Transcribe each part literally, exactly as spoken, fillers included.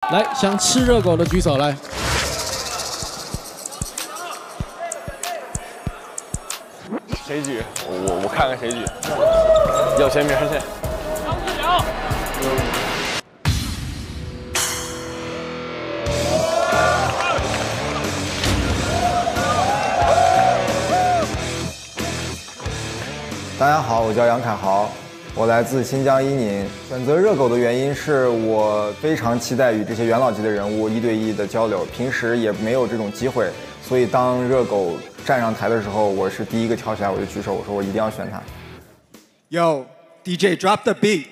来，想吃热狗的举手来。 谁举？我我看看谁举。有谁没谁？张志良。 大家好，我叫杨凯豪，我来自新疆伊宁。选择热狗的原因是我非常期待与这些元老级的人物一对一的交流，平时也没有这种机会，所以当热狗站上台的时候，我是第一个跳起来，我就举手，我说我一定要选他。 Yo, D J, drop the beat.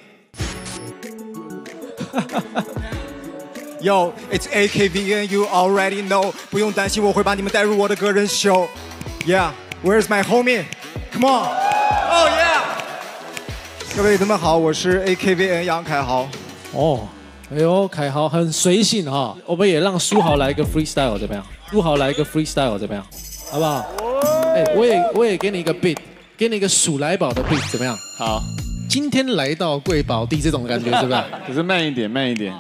Yo, it's A K V N, you already know. 不用担心，我会把你们带入我的个人秀。Yeah, where's my homie? Come on. Oh yeah！ 各位同们好，我是 A K V N 杨凯豪。 哦，哎呦，凯豪很随性哈、哦，我们也让书豪来一个 freestyle 怎么样？书豪来一个 freestyle 怎么样？好不好？哎，我也我也给你一个 beat， 给你一个鼠来宝的 beat 怎么样？ 好， 今天来到贵宝地这种感觉是不是？ 可是慢一点，慢一点。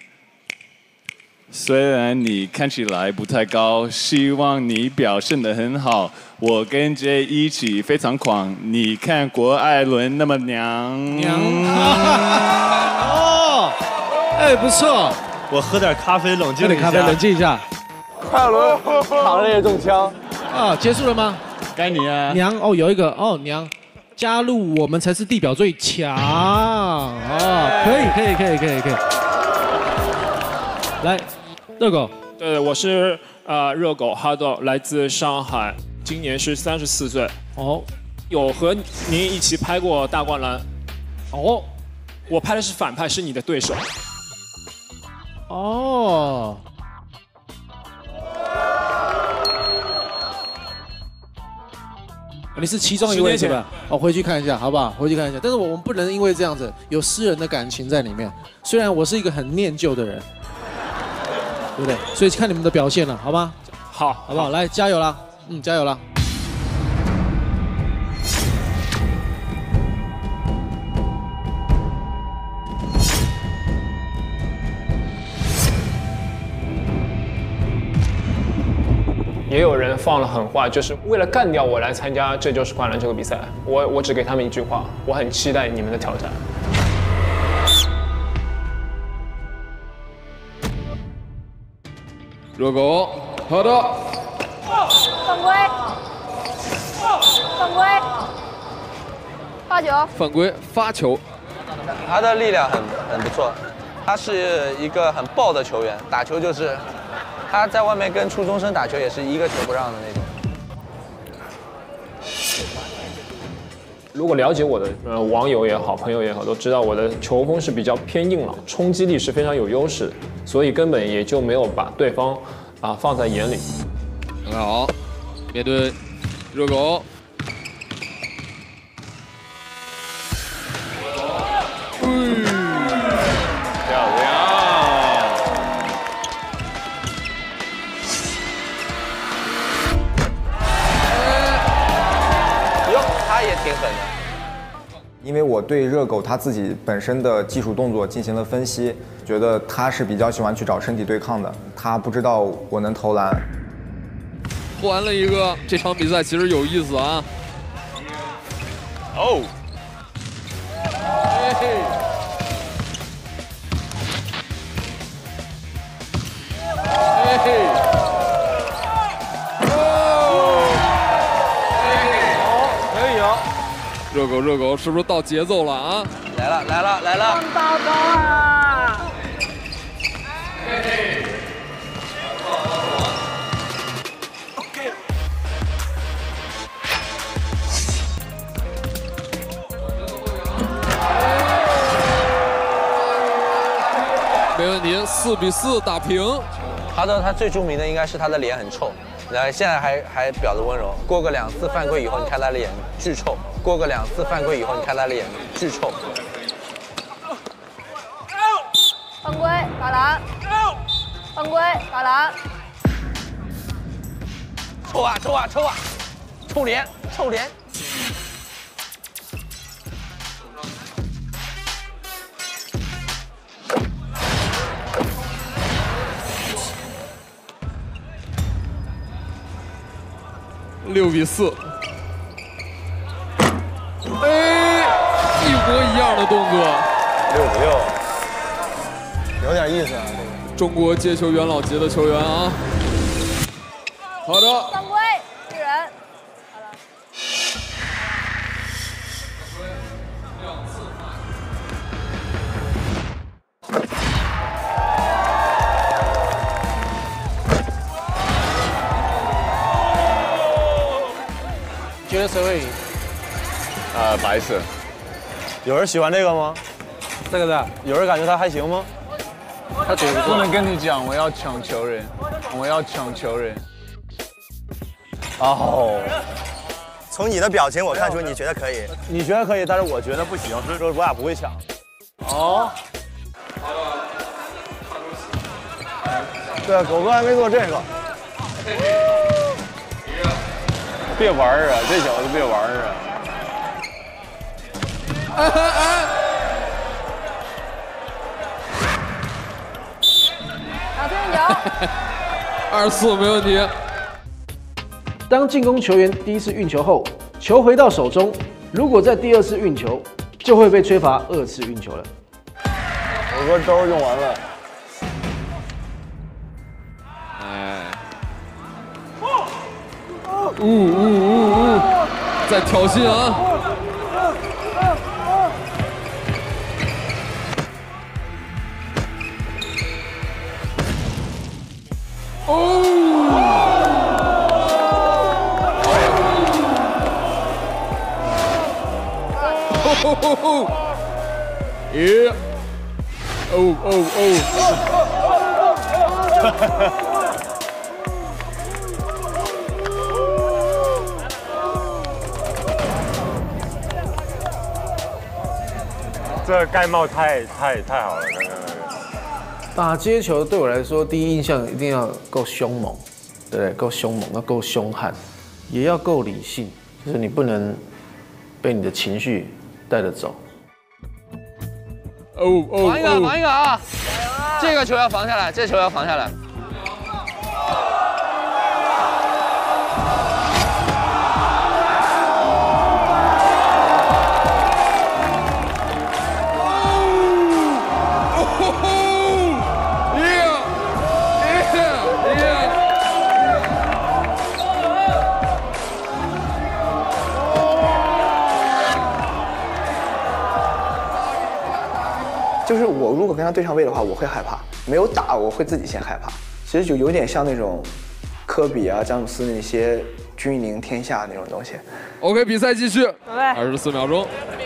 虽然你看起来不太高，希望你表现得很好。我跟 J 一起非常狂，你看郭艾伦那么娘娘。哦，哎，不错。 我喝点咖啡冷静一下。 喝点咖啡冷静一下。 郭艾伦躺着也中枪。 啊，结束了吗？ 该你啊。 娘哦，有一个哦娘，加入我们才是地表最强啊！可以可以可以可以可以。来，热狗。 对，我是呃热狗哈豆，来自上海，今年是三十四岁。 哦， 有和您一起拍过《大灌篮》。 哦， 我拍的是反派，是你的对手。 哦。你是其中一位是吧？哦，回去看一下，好不好？回去看一下。但是我们不能因为这样子有私人的感情在里面。虽然我是一个很念旧的人，对不对？所以看你们的表现了，好吗？ 好， 好不好？来，加油啦！嗯，加油啦！ 也有人放了狠话，就是为了干掉我来参加《这就是灌篮》这个比赛。我我只给他们一句话，我很期待你们的挑战。 热狗，好的。 犯规！犯规！发球！ 犯规，发球。 他的力量很很不错，他是一个很爆的球员，打球就是他在外面跟初中生打球也是一个球不让的那种。 如果了解我的呃网友也好，朋友也好，都知道我的球风是比较偏硬朗，冲击力是非常有优势，所以根本也就没有把对方啊放在眼里。 很好，面对热狗。嗯，漂亮。 哟，他也挺狠的。 因为我对热狗他自己本身的技术动作进行了分析，觉得他是比较喜欢去找身体对抗的，他不知道我能投篮。 换了一个，这场比赛其实有意思啊。哦。嘿嘿。嘿嘿。哦。嘿嘿。好，可以啊。热狗，热狗，是不是到节奏了啊？ 来了，来了，来了！ 放包包啊！ 嘿嘿。没问题，四比四打平。 哈登他最著名的应该是他的脸很臭，然后现在还还表着温柔。过个两次犯规以后，你看他的脸巨臭。过个两次犯规以后，你看他的脸巨臭。 犯规，打篮！犯规，打篮！ 臭啊臭啊臭啊！臭脸臭脸！ 六比四。哎，一模一样的动作。 六比六，有点意思啊。 中国接球元老级的球员啊。好的。 犯规，一人。好了。 觉得谁会赢？ 呃，白色。有人喜欢这个吗？这个的，有人感觉他还行吗？ 他觉得不能跟你讲，我要抢球人，我要抢球人。 哦， 从你的表情我看出你觉得可以， 你觉得可以，但是我觉得不行，所以说我俩不会抢。哦。对，狗哥还没做这个。别玩儿啊，这小子别玩儿啊！ 哎哎！ 打退运球。 二四没问题。 当进攻球员第一次运球后，球回到手中，如果在第二次运球，就会被吹罚二次运球了。 我说招用完了。 哎。呜呜呜呜！在挑衅啊！哦！吼吼吼吼！耶！哦哦哦！ 这盖帽太太太好了，刚刚那个。 打接球对我来说，第一印象一定要够凶猛，对不对？够凶猛，要够凶悍，也要够理性，就是你不能被你的情绪带着走。 哦哦！ 防一个，防一个啊！这个球要防下来，这球要防下来。 就是我如果跟他对上位的话，我会害怕；没有打，我会自己先害怕。其实就有点像那种科比啊、詹姆斯那些君临天下那种东西。 OK， 比赛继续， 二十四秒钟。